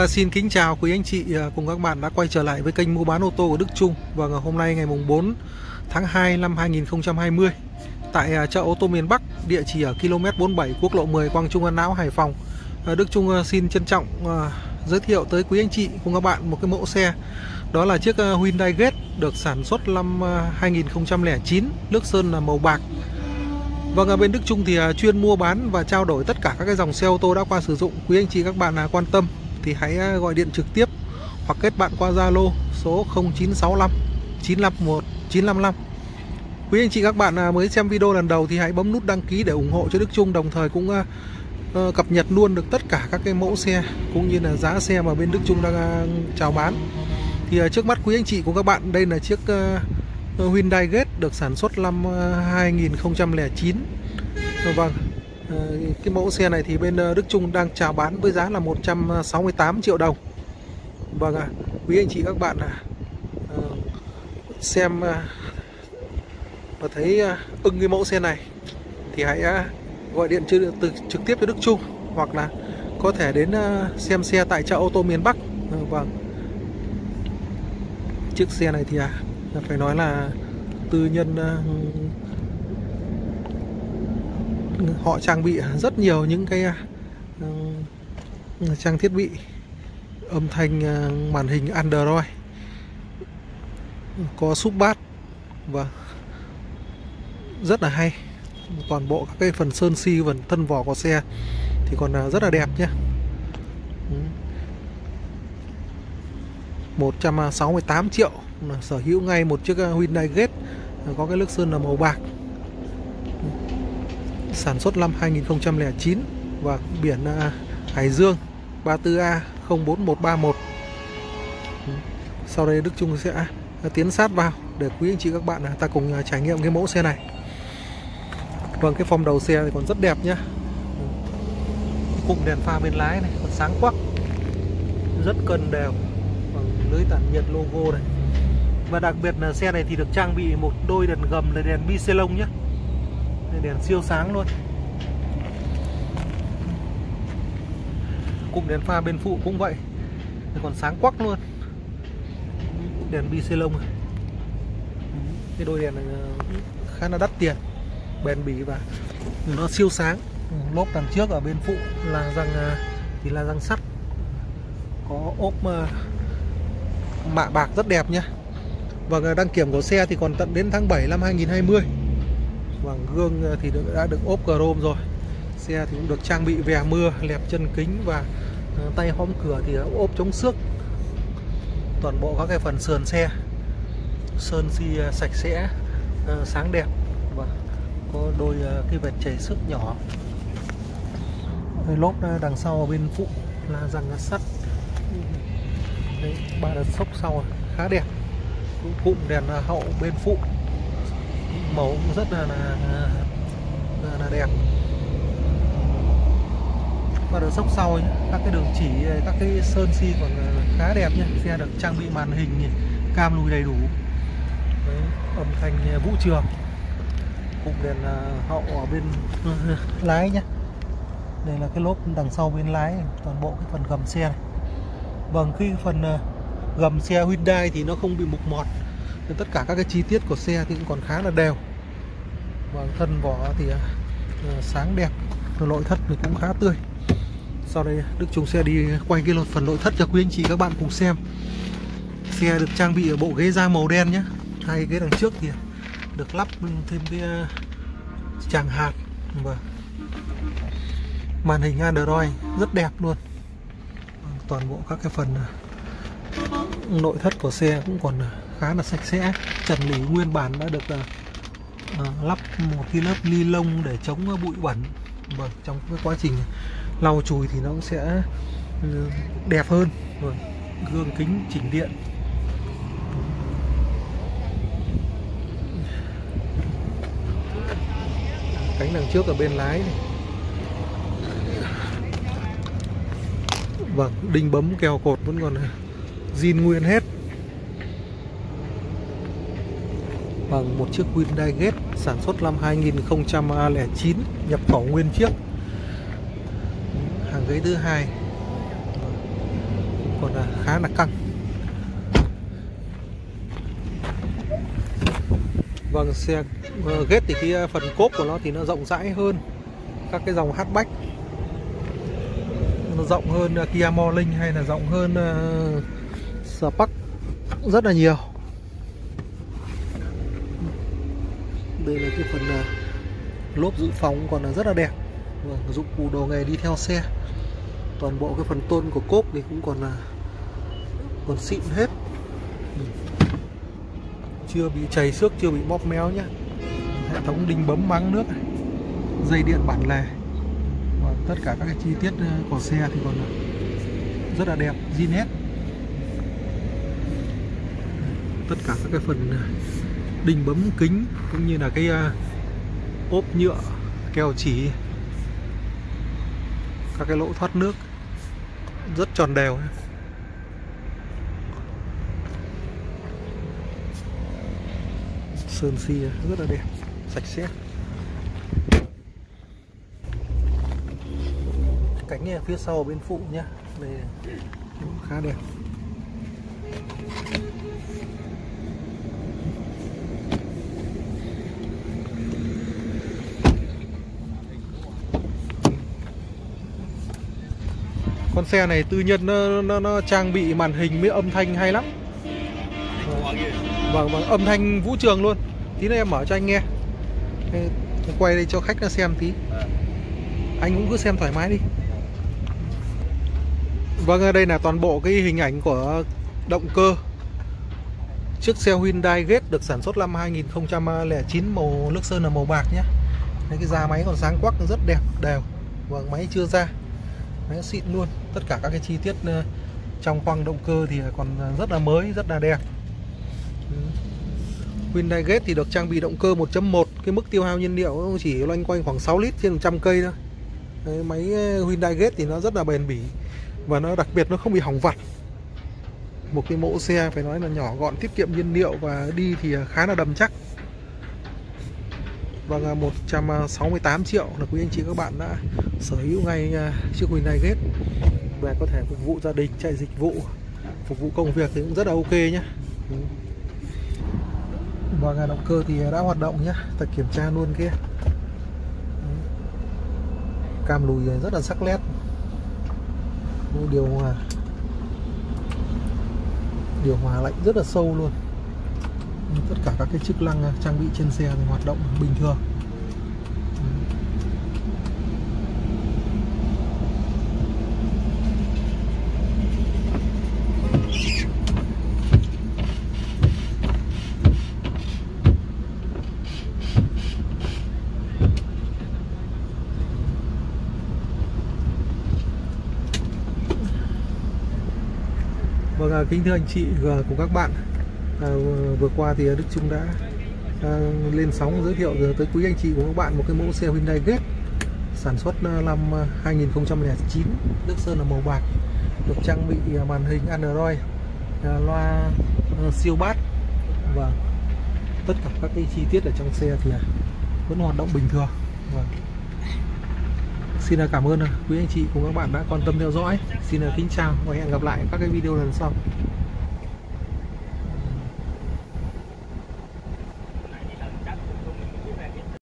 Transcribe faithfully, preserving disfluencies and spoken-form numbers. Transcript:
Trung xin kính chào quý anh chị cùng các bạn đã quay trở lại với kênh mua bán ô tô của Đức Trung. Và ngày hôm nay ngày mùng bốn tháng hai năm hai nghìn không trăm hai mươi tại chợ ô tô miền Bắc, địa chỉ ở ki lô mét bốn mươi bảy quốc lộ mười Quang Trung An Lão, Hải Phòng, Đức Trung xin trân trọng giới thiệu tới quý anh chị cùng các bạn một cái mẫu xe. Đó là chiếc Hyundai Getz được sản xuất năm hai nghìn không trăm lẻ chín, nước sơn là màu bạc. Vâng, ở bên Đức Trung thì chuyên mua bán và trao đổi tất cả các cái dòng xe ô tô đã qua sử dụng. Quý anh chị các bạn quan tâm thì hãy gọi điện trực tiếp hoặc kết bạn qua Zalo số không chín sáu năm chín năm một chín năm năm. Quý anh chị các bạn mới xem video lần đầu thì hãy bấm nút đăng ký để ủng hộ cho Đức Trung, đồng thời cũng uh, cập nhật luôn được tất cả các cái mẫu xe cũng như là giá xe mà bên Đức Trung đang uh, chào bán. Thì uh, trước mắt quý anh chị của các bạn, đây là chiếc uh, Hyundai Getz được sản xuất năm uh, hai nghìn không trăm lẻ chín. Vâng, cái mẫu xe này thì bên Đức Trung đang chào bán với giá là một trăm sáu mươi tám triệu đồng. Vâng ạ, à, quý anh chị các bạn à, xem và thấy ưng cái mẫu xe này thì hãy gọi điện từ trực tiếp cho Đức Trung, hoặc là có thể đến xem xe tại chợ ô tô miền Bắc. Vâng, chiếc xe này thì phải nói là tư nhân họ trang bị rất nhiều những cái uh, trang thiết bị âm thanh, uh, màn hình Android, có sub bass và rất là hay. Toàn bộ các cái phần sơn xi, phần thân vỏ của xe thì còn uh, rất là đẹp nhé. một trăm sáu mươi tám triệu sở hữu ngay một chiếc Hyundai Getz có cái nước sơn là màu bạc, sản xuất năm hai nghìn không trăm lẻ chín và biển uh, Hải Dương ba tư A không bốn một ba một. Sau đây Đức Trung sẽ uh, tiến sát vào để quý anh chị các bạn uh, ta cùng uh, trải nghiệm cái mẫu xe này. Vâng, cái form đầu xe thì còn rất đẹp nhá. Cụm đèn pha bên lái này còn sáng quắc, rất cân đều, bằng lưới tản nhiệt logo này. Và đặc biệt là xe này thì được trang bị một đôi đèn gầm là đèn bi xê lông nhé, đèn siêu sáng luôn. Cụm đèn pha bên phụ cũng vậy, còn sáng quắc luôn, đèn bi xê lông. Cái đôi đèn này khá là đắt tiền, bền bỉ và nó siêu sáng. Lốp đằng trước ở bên phụ là răng thì là răng sắt, có ốp mạ bạc rất đẹp nhé. Và đăng kiểm của xe thì còn tận đến tháng bảy năm hai nghìn không trăm hai mươi. Vâng, gương thì đã được ốp chrome rồi. Xe thì cũng được trang bị vè mưa, lẹp chân kính và tay hõm cửa thì ốp chống xước. Toàn bộ các cái phần sườn xe sơn xi sạch sẽ, sáng đẹp và có đôi cái vệt chảy xước nhỏ. Lốp đằng sau ở bên phụ là răng sắt. Đấy, ba đợt sốc sau khá đẹp. Cụm đèn hậu bên phụ màu rất là, là, là, là đẹp. Và đợt sốc sau ấy, các cái đường chỉ, các cái sơn xi còn khá đẹp nhé. Xe được trang bị màn hình cam lùi đầy đủ. Đấy, âm thanh vũ trường. Cụm đèn hậu ở bên lái nhé. Đây là cái lốp đằng sau bên lái, toàn bộ cái phần gầm xe này. Vâng, cái phần gầm xe Hyundai thì nó không bị mục mọt, nên tất cả các cái chi tiết của xe thì cũng còn khá là đều. Và thân vỏ thì uh, sáng đẹp, nội thất thì cũng khá tươi. Sau đây Đức Trung sẽ đi quay cái phần nội thất cho quý anh chị các bạn cùng xem. Xe được trang bị ở bộ ghế da màu đen nhé. Hai ghế đằng trước thì được lắp thêm cái uh, tràng hạt và màn hình Android rất đẹp luôn. Toàn bộ các cái phần uh, nội thất của xe cũng còn uh, khá là sạch sẽ. Trần lỉ nguyên bản đã được uh, uh, lắp một cái lớp ni lông để chống uh, bụi bẩn. Vâng, trong cái quá trình lau chùi thì nó cũng sẽ uh, đẹp hơn. Vâng, gương kính chỉnh điện. Cánh đằng trước ở bên lái này. Vâng, đinh bấm keo cột vẫn còn zin nguyên hết. Vâng, một chiếc Hyundai Getz sản xuất năm hai nghìn không trăm lẻ chín, nhập khẩu nguyên chiếc. Hàng ghế thứ hai, còn là khá là căng. Vâng, xe ghét thì cái phần cốp của nó thì nó rộng rãi hơn các cái dòng hatchback, nó rộng hơn Kia Morning hay là rộng hơn uh, Spark rất là nhiều. Đây là cái phần uh, lốp dự phòng còn là rất là đẹp. Vâng, dụng cụ đồ nghề đi theo xe. Toàn bộ cái phần tôn của cốp thì cũng còn là còn xịn hết, chưa bị chảy xước, chưa bị bóp méo nhá. Hệ thống đinh bấm máng nước này, dây điện bản lề và tất cả các cái chi tiết của xe thì còn rất là đẹp, zin hết. Tất cả các cái phần đinh bấm kính cũng như là cái ốp nhựa keo chỉ, các cái lỗ thoát nước rất tròn đều. Sơn xi rất là đẹp, sạch sẽ. Cánh ở phía sau bên phụ nhá, đây cũng khá đẹp. Con xe này tư nhân nó, nó, nó trang bị màn hình với âm thanh hay lắm. Vâng, vâng, âm thanh vũ trường luôn. Tí nữa em mở cho anh nghe. Em quay đây cho khách nó xem tí. Anh cũng cứ xem thoải mái đi. Vâng, đây là toàn bộ cái hình ảnh của động cơ chiếc xe Hyundai Getz được sản xuất năm hai nghìn không trăm lẻ chín, màu nước sơn là màu bạc nhé. Cái da máy còn sáng quắc, rất đẹp, đều. Vâng, máy chưa ra, máy xịn luôn. Tất cả các cái chi tiết trong khoang động cơ thì còn rất là mới, rất là đẹp. Hyundai Getz thì được trang bị động cơ một chấm một, cái mức tiêu hao nhiên liệu chỉ loanh quanh khoảng sáu lít trên một trăm cây thôi. Đấy, máy Hyundai Getz thì nó rất là bền bỉ và nó đặc biệt nó không bị hỏng vặt. Một cái mẫu xe phải nói là nhỏ gọn, tiết kiệm nhiên liệu và đi thì khá là đầm chắc. Vâng, một trăm sáu mươi tám triệu là quý anh chị các bạn đã sở hữu ngay chiếc Hyundai Getz và có thể phục vụ gia đình, chạy dịch vụ, phục vụ công việc thì cũng rất là ok nhé. Vâng, động cơ thì đã hoạt động nhé, ta kiểm tra luôn kia. Cam lùi rất là sắc nét, điều hòa điều hòa lạnh rất là sâu luôn. Tất cả các cái chức năng trang bị trên xe thì hoạt động bình thường. Vâng, kính thưa anh chị và cùng các bạn, à, vừa qua thì Đức Trung đã à, lên sóng giới thiệu tới quý anh chị của các bạn một cái mẫu xe Hyundai Getz sản xuất năm hai nghìn không trăm lẻ chín, nước sơn là màu bạc, được trang bị màn hình Android, à, loa à, siêu bass và tất cả các cái chi tiết ở trong xe thì vẫn hoạt động bình thường. Vâng. Xin cảm ơn quý anh chị cùng các bạn đã quan tâm theo dõi. Xin kính chào và hẹn gặp lại các cái video lần sau.